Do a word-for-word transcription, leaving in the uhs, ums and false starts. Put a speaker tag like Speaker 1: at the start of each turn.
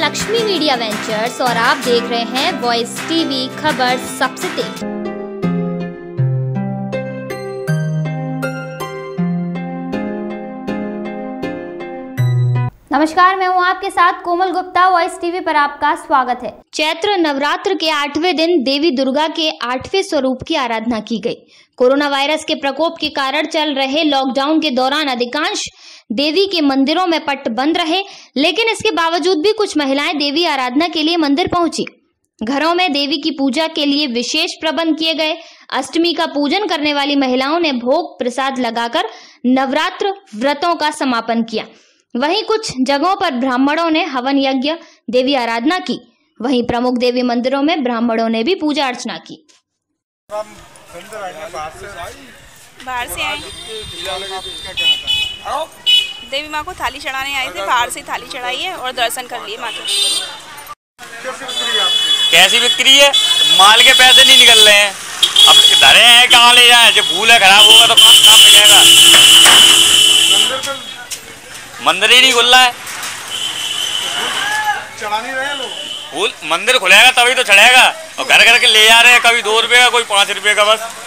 Speaker 1: Lakshmi media ventures और आप देख रहे हैं वॉइस टीवी, खबर सबसे तेज। नमस्कार, मैं हूं आपके साथ कोमल गुप्ता। वॉइस टीवी पर आपका स्वागत है। चैत्र नवरात्र के आठवें दिन देवी दुर्गा के आठवें स्वरूप की आराधना की गई। कोरोना वायरस के प्रकोप के कारण चल रहे लॉकडाउन के दौरान अधिकांश देवी के मंदिरों में पट बंद रहे, लेकिन इसके बावजूद भी कुछ महिलाएं देवी आराधना के लिए मंदिर पहुंची। घरों में देवी की पूजा के लिए विशेष प्रबंध किए गए। अष्टमी का पूजन करने वाली महिलाओं ने भोग प्रसाद लगाकर नवरात्र व्रतों का समापन किया। वहीं कुछ जगहों पर ब्राह्मणों ने हवन यज्ञ, देवी आराधना की। वहीं प्रमुख देवी मंदिरों में ब्राह्मणों ने भी पूजा अर्चना की।
Speaker 2: बाहर से आए, देवी माँ को थाली चढ़ाने आए थे। बाहर से थाली चढ़ाई है और दर्शन कर लिए माँ के।
Speaker 3: कैसी बिक्री है? माल के पैसे नहीं निकल रहे हैं। अब धरे हैं कहाँ ले जाए? जो फूल है खराब होगा तो कहाँ बिकेगा? मंदिर ही नहीं खुल रहा है।
Speaker 4: चढ़ा नहीं रहे लोग।
Speaker 3: फूल मंदिर खुलेगा तभी तो चढ़ेगा। और घर घर के ले जा रहे हैं, कभी दो रुपए का, कोई पाँच रुपए का बस।